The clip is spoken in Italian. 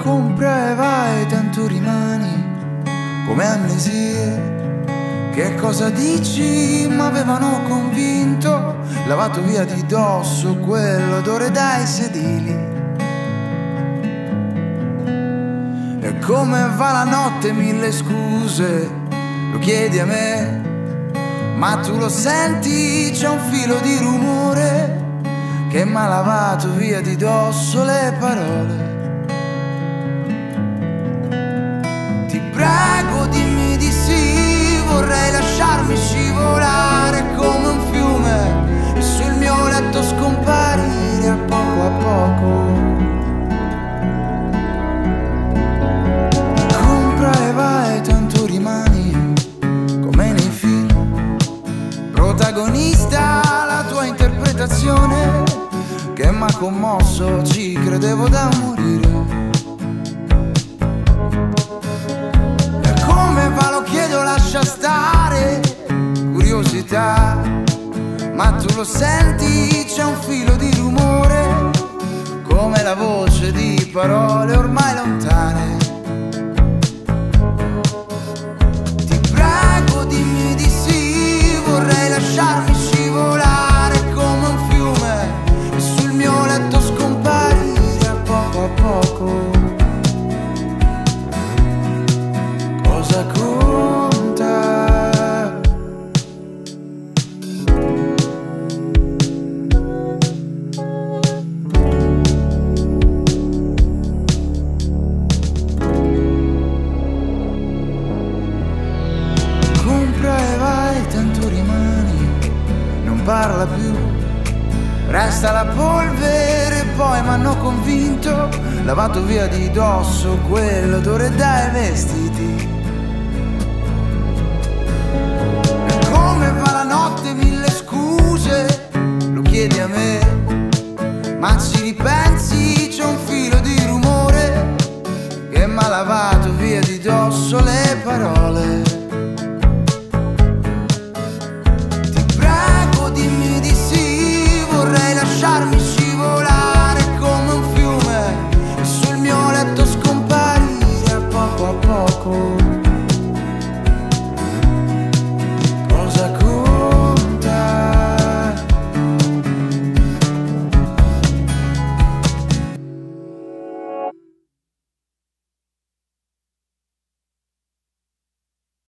Compra e vai, tanto rimani come amnesie. Che cosa dici? M'avevano convinto, lavato via di dosso quell'odore dai sedili. E come va la notte, mille scuse, lo chiedi a me, ma tu lo senti, c'è un filo di rumore che m'ha lavato via di dosso le parole. Ti prego dimmi di sì, vorrei lasciarmi scivolare come un fiume e sul mio letto scomparire a poco a poco. Compra e vai, tanto rimani come nei film. Protagonista la tua interpretazione che m'ha commosso, ci credevo da morire. E come va lo chiedo, lascia stare, curiosità, ma tu lo senti, c'è un filo di rumore, come la voce di parole ormai lontane. Ti prego dimmi di sì, vorrei lasciarmi scivolare come un fiume e sul mio letto scomparire a poco a poco. Cosa conta? Compra e vai, tanto rimani, non parla più, resta la polvere, poi m'hanno convinto, lavato via di dosso quell'odore dai vestiti. E come va la notte, mille scuse,